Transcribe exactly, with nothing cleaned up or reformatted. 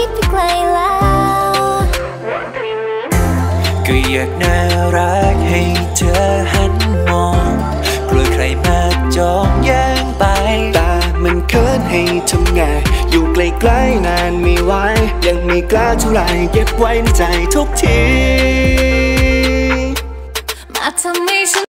ไปไกลแล้วก็อยากน่ารักให้เธอหันมองกลัวใครมาจองแย่งไปตามันเขินให้ทำไงอยู่ไกลๆนานไม่ไหวยังไม่กล้าเท่าไรเก็บไว้ในใจทุกทีมาทำให้ฉัน